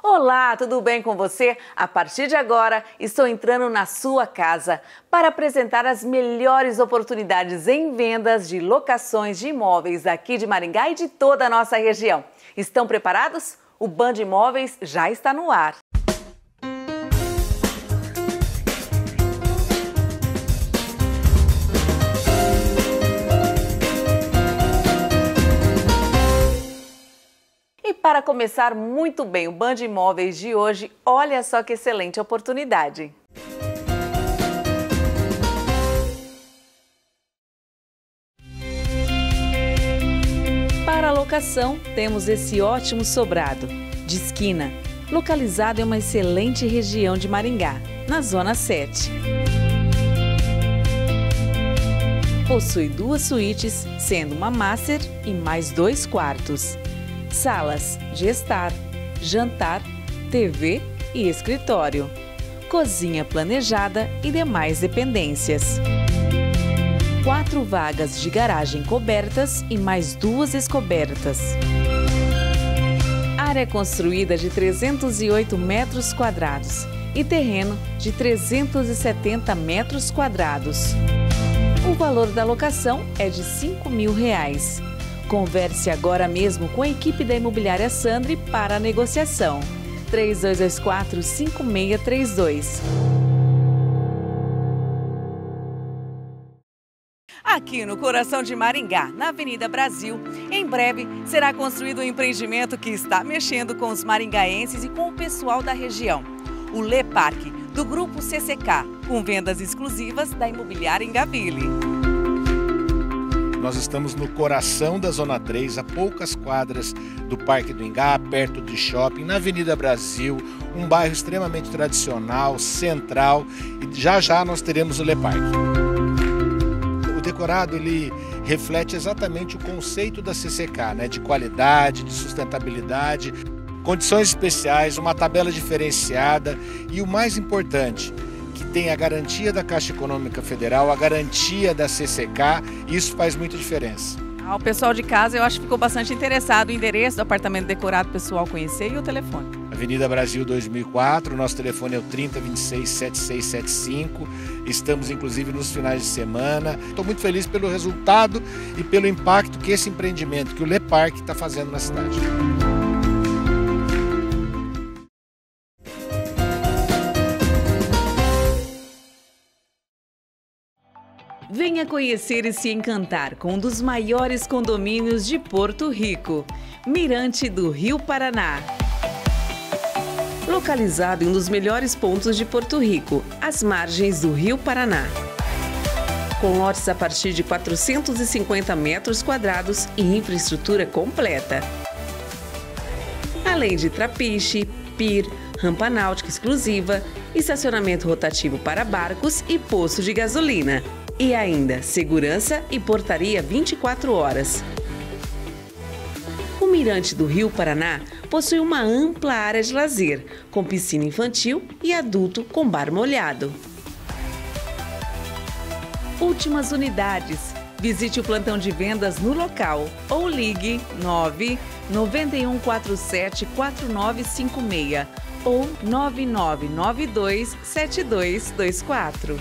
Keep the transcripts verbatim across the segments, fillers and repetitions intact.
Olá, tudo bem com você? A partir de agora, estou entrando na sua casa para apresentar as melhores oportunidades em vendas de locações de imóveis aqui de Maringá e de toda a nossa região. Estão preparados? O Band Imóveis já está no ar. E para começar muito bem o Band Imóveis de hoje, olha só que excelente oportunidade. Para a locação, temos esse ótimo sobrado, de esquina, localizado em uma excelente região de Maringá, na Zona sete. Possui duas suítes, sendo uma master e mais dois quartos. Salas de estar, jantar, T V e escritório, cozinha planejada e demais dependências. Quatro vagas de garagem cobertas e mais duas descobertas. Área construída de trezentos e oito metros quadrados e terreno de trezentos e setenta metros quadrados. O valor da locação é de cinco mil reais. Converse agora mesmo com a equipe da Imobiliária Sandri para a negociação. três dois dois quatro, cinco seis três dois. Aqui no coração de Maringá, na Avenida Brasil, em breve será construído um empreendimento que está mexendo com os maringaenses e com o pessoal da região. O Le Parque, do Grupo C C K, com vendas exclusivas da Imobiliária Ingaville. Nós estamos no coração da Zona três, a poucas quadras do Parque do Ingá, perto do shopping, na Avenida Brasil, um bairro extremamente tradicional, central, e já já nós teremos o Le Parque. O decorado, ele reflete exatamente o conceito da C C K, né, de qualidade, de sustentabilidade, condições especiais, uma tabela diferenciada e o mais importante, que tem a garantia da Caixa Econômica Federal, a garantia da C C K, isso faz muita diferença. Ah, o pessoal de casa, eu acho que ficou bastante interessado. O endereço do apartamento decorado, o pessoal conhecer, e o telefone. Avenida Brasil dois mil e quatro, nosso telefone é o trinta, vinte e seis, setenta e seis setenta e cinco. Estamos inclusive nos finais de semana. Estou muito feliz pelo resultado e pelo impacto que esse empreendimento, que o Le Parque, está fazendo na cidade. Venha conhecer e se encantar com um dos maiores condomínios de Porto Rico, Mirante do Rio Paraná. Localizado em um dos melhores pontos de Porto Rico, às margens do Rio Paraná. Com lotes a partir de quatrocentos e cinquenta metros quadrados e infraestrutura completa. Além de trapiche, pier, rampa náutica exclusiva, estacionamento rotativo para barcos e posto de gasolina. E ainda, segurança e portaria vinte e quatro horas. O Mirante do Rio Paraná possui uma ampla área de lazer, com piscina infantil e adulto com bar molhado. Últimas unidades. Visite o plantão de vendas no local ou ligue nove nove um quatro sete quatro nove cinco seis ou nove nove nove dois sete dois dois quatro.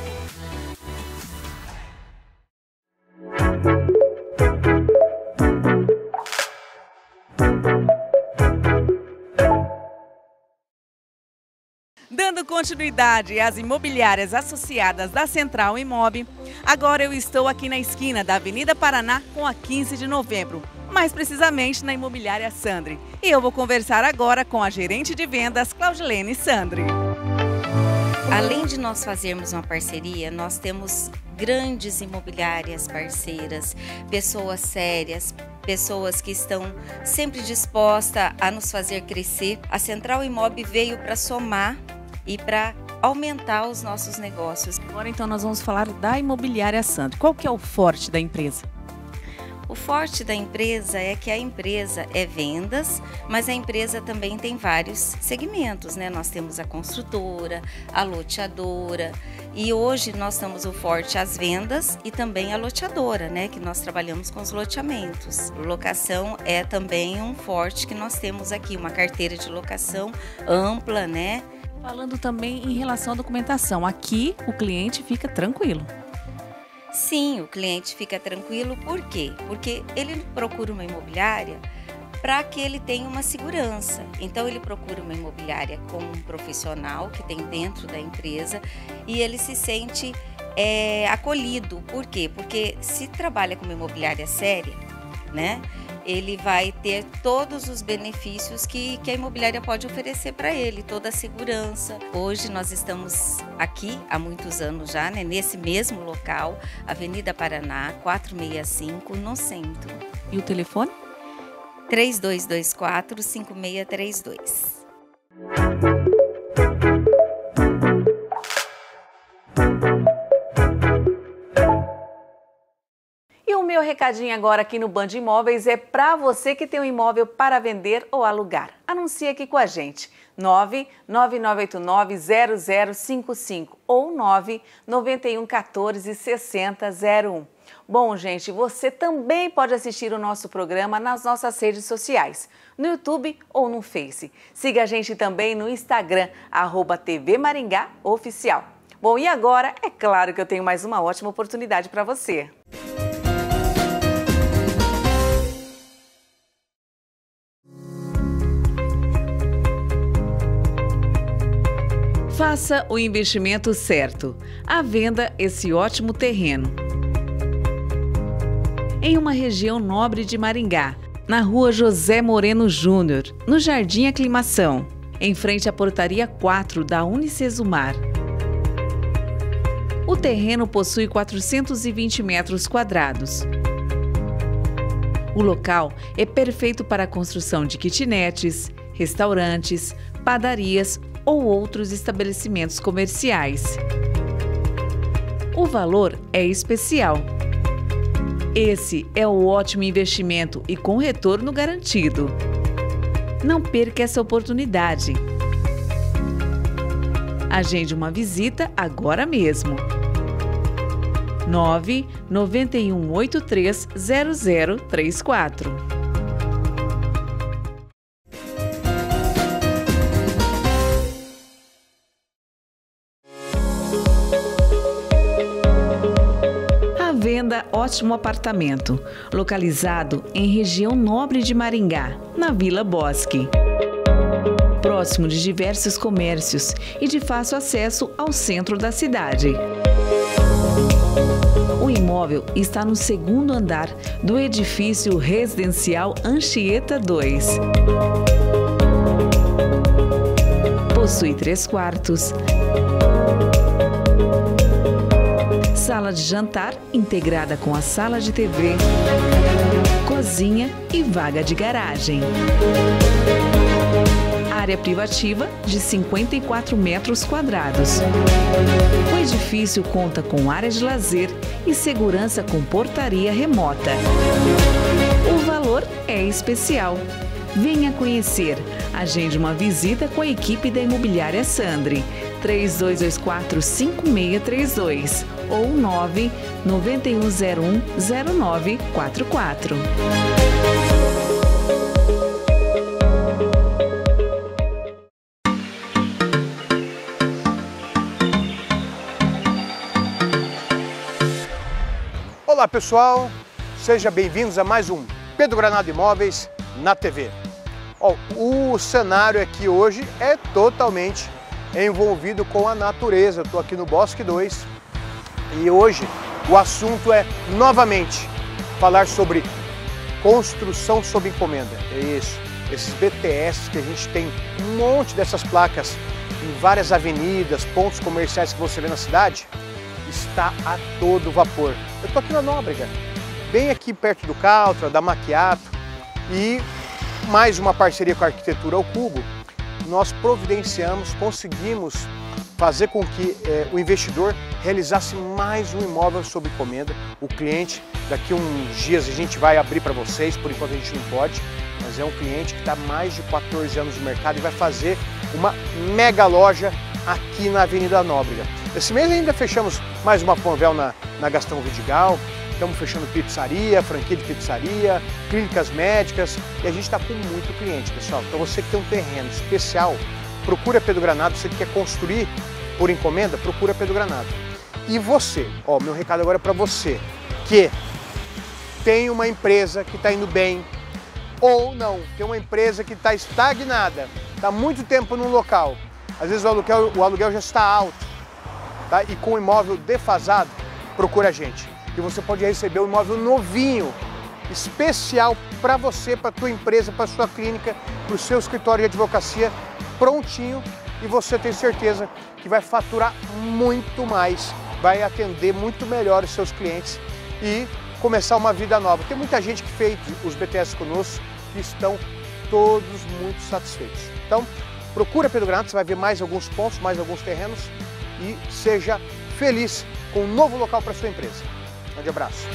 Dando continuidade às imobiliárias associadas da Central Imob, agora eu estou aqui na esquina da Avenida Paraná com a quinze de novembro, mais precisamente na Imobiliária Sandri. E eu vou conversar agora com a gerente de vendas, Claudilene Sandri. Além de nós fazermos uma parceria, nós temos grandes imobiliárias parceiras, pessoas sérias, pessoas que estão sempre dispostas a nos fazer crescer. A Central Imob veio para somar e para aumentar os nossos negócios. Agora então nós vamos falar da Imobiliária Sandri. Qual que é o forte da empresa? O forte da empresa é que a empresa é vendas, mas a empresa também tem vários segmentos, né? Nós temos a construtora, a loteadora E hoje nós estamos o forte as vendas e também a loteadora, né? Que nós trabalhamos com os loteamentos. Locação é também um forte que nós temos aqui, uma carteira de locação ampla, né? Falando também em relação à documentação, aqui o cliente fica tranquilo. Sim, o cliente fica tranquilo, por quê? Porque ele procura uma imobiliária para que ele tenha uma segurança. Então ele procura uma imobiliária com um profissional que tem dentro da empresa e ele se sente é, acolhido. Por quê? Porque se trabalha com uma imobiliária séria, né, ele vai ter todos os benefícios que, que a imobiliária pode oferecer para ele, toda a segurança. Hoje nós estamos aqui há muitos anos já, né, nesse mesmo local, Avenida Paraná, quatrocentos e sessenta e cinco, no centro. E o telefone? três dois dois quatro, cinco seis três dois. E o meu recadinho agora aqui no Band Imóveis é para você que tem um imóvel para vender ou alugar. Anuncie aqui com a gente, nove nove nove oito nove zero zero cinco cinco ou nove nove um um quatro seis zero zero um. Bom, gente, você também pode assistir o nosso programa nas nossas redes sociais, no YouTube ou no Face. Siga a gente também no Instagram, arroba T V Maringá Oficial. Bom, e agora, é claro que eu tenho mais uma ótima oportunidade para você. Faça o investimento certo. À venda esse ótimo terreno. Em uma região nobre de Maringá, na rua José Moreno Júnior, no Jardim Aclimação, em frente à portaria quatro da Unicesumar. O terreno possui quatrocentos e vinte metros quadrados. O local é perfeito para a construção de kitnetes, restaurantes, padarias ou outros estabelecimentos comerciais. O valor é especial. Esse é um ótimo investimento e com retorno garantido. Não perca essa oportunidade. Agende uma visita agora mesmo. nove nove um oito três zero zero três quatro. Venda ótimo apartamento, localizado em região nobre de Maringá, na Vila Bosque. Próximo de diversos comércios e de fácil acesso ao centro da cidade. O imóvel está no segundo andar do edifício residencial Anchieta dois. Possui três quartos, sala de jantar integrada com a sala de T V, cozinha e vaga de garagem. Área privativa de cinquenta e quatro metros quadrados. O edifício conta com área de lazer e segurança com portaria remota. O valor é especial. Venha conhecer. Agende uma visita com a equipe da Imobiliária Sandri. três dois dois quatro, cinco seis três dois ou nove nove um zero um zero nove quatro quatro. Olá pessoal, sejam bem-vindos a mais um Pedro Granado Imóveis na T V. Oh, o cenário aqui hoje é totalmente envolvido com a natureza. Eu estou aqui no Bosque dois e hoje o assunto é novamente falar sobre construção sob encomenda. É isso, esses B T S que a gente tem um monte dessas placas em várias avenidas, pontos comerciais que você vê na cidade, está a todo vapor. Eu estou aqui na Nóbrega, bem aqui perto do Caltra, da Macchiato, e mais uma parceria com a Arquitetura ao Cubo, nós providenciamos, conseguimos fazer com que eh, o investidor realizasse mais um imóvel sob encomenda. O cliente, daqui a uns dias a gente vai abrir para vocês, por enquanto a gente não pode, mas é um cliente que está há mais de quatorze anos no mercado e vai fazer uma mega loja aqui na Avenida Nóbrega. Esse mês ainda fechamos mais uma Panvel na, na Gastão Vidigal, estamos fechando pizzaria, franquia de pizzaria, clínicas médicas e a gente está com muito cliente, pessoal. Então você que tem um terreno especial, procura Pedro Granado. Você que quer construir por encomenda, procura Pedro Granado. E você, ó, meu recado agora é para você que tem uma empresa que está indo bem ou não, tem uma empresa que está estagnada, está há muito tempo num local, às vezes o aluguel, o aluguel já está alto, tá? E com o imóvel defasado, procura a gente. E você pode receber um imóvel novinho, especial para você, para a tua empresa, para a sua clínica, para o seu escritório de advocacia, prontinho, e você tem certeza que vai faturar muito mais, vai atender muito melhor os seus clientes e começar uma vida nova. Tem muita gente que fez os B T S conosco e estão todos muito satisfeitos. Então, procura Pedro Granado, você vai ver mais alguns pontos, mais alguns terrenos e seja feliz com um novo local para sua empresa. Um grande abraço.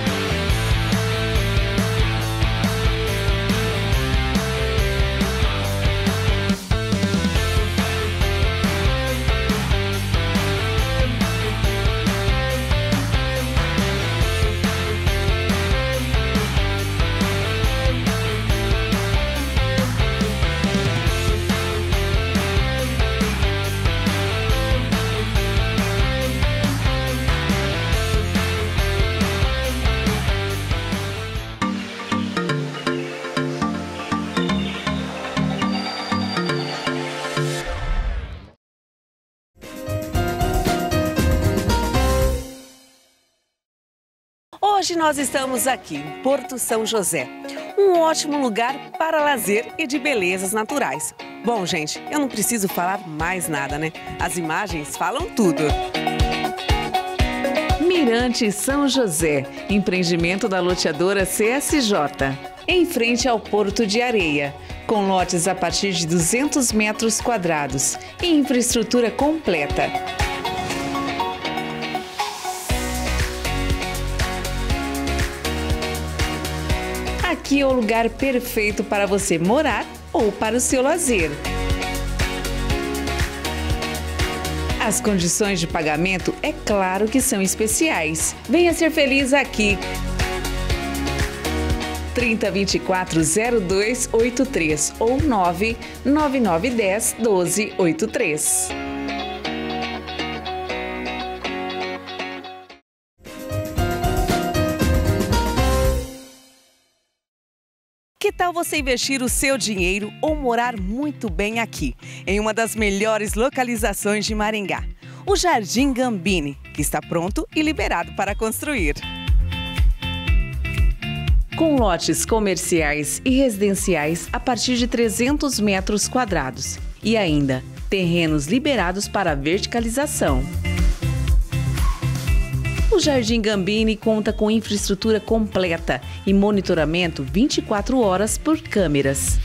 Hoje nós estamos aqui em Porto São José, um ótimo lugar para lazer e de belezas naturais. Bom, gente, eu não preciso falar mais nada, né? As imagens falam tudo. Mirante São José, empreendimento da loteadora C S J, em frente ao Porto de Areia, com lotes a partir de duzentos metros quadrados e infraestrutura completa. Aqui é o lugar perfeito para você morar ou para o seu lazer. As condições de pagamento, é claro que são especiais. Venha ser feliz aqui. trinta, vinte e quatro, zero dois oito três ou nove nove nove um zero, doze oitenta e três. Que tal você investir o seu dinheiro ou morar muito bem aqui, em uma das melhores localizações de Maringá, o Jardim Gambini, que está pronto e liberado para construir. Com lotes comerciais e residenciais a partir de trezentos metros quadrados e ainda terrenos liberados para verticalização. O Jardim Gambini conta com infraestrutura completa e monitoramento vinte e quatro horas por câmeras.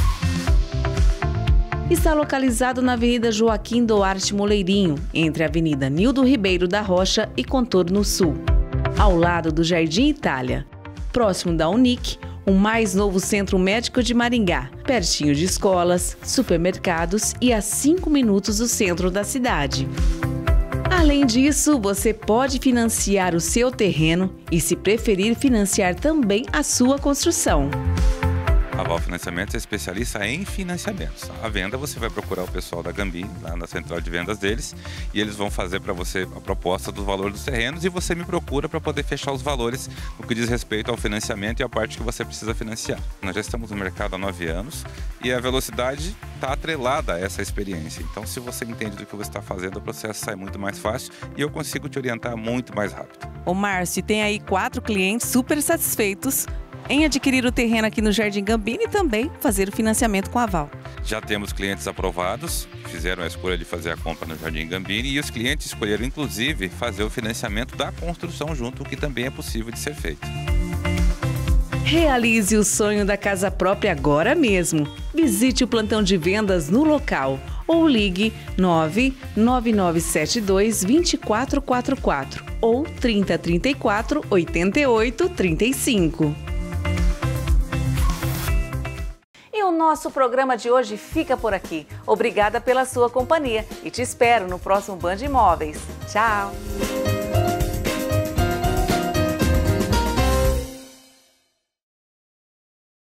Está localizado na Avenida Joaquim Duarte Moleirinho, entre a Avenida Nildo Ribeiro da Rocha e Contorno Sul, ao lado do Jardim Itália, próximo da Unic, o mais novo centro médico de Maringá, pertinho de escolas, supermercados e a cinco minutos do centro da cidade. Além disso, você pode financiar o seu terreno e, se preferir, financiar também a sua construção. A Val Financiamentos é especialista em financiamentos. A venda você vai procurar o pessoal da Gambini, lá na central de vendas deles, e eles vão fazer para você a proposta do valor dos terrenos e você me procura para poder fechar os valores no que diz respeito ao financiamento e a parte que você precisa financiar. Nós já estamos no mercado há nove anos e a velocidade está atrelada a essa experiência. Então, se você entende do que você está fazendo, o processo sai muito mais fácil e eu consigo te orientar muito mais rápido. Ô Márcio, tem aí quatro clientes super satisfeitos em adquirir o terreno aqui no Jardim Gambini e também fazer o financiamento com a Val. Já temos clientes aprovados, fizeram a escolha de fazer a compra no Jardim Gambini e os clientes escolheram, inclusive, fazer o financiamento da construção junto, o que também é possível de ser feito. Realize o sonho da casa própria agora mesmo. Visite o plantão de vendas no local ou ligue nove nove nove sete dois, dois quatro quatro quatro ou trinta, trinta e quatro, oitenta e oito, trinta e cinco. o nosso programa de hoje fica por aqui. Obrigada pela sua companhia e te espero no próximo Band Imóveis. Tchau!